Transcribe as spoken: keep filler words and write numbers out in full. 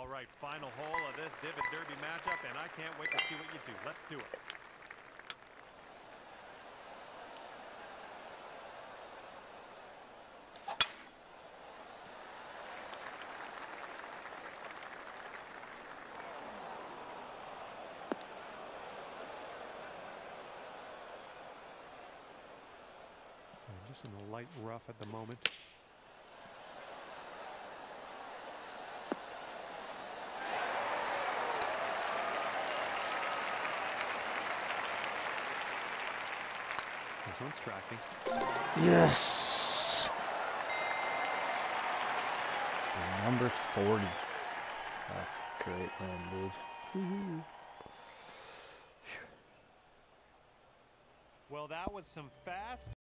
All right, final hole of this Divot Derby matchup, and I can't wait to see what you do. Let's do it. Just in the light rough at the moment. This one's tracking. Yes. Number forty. That's a great win, dude. Well, that was some fast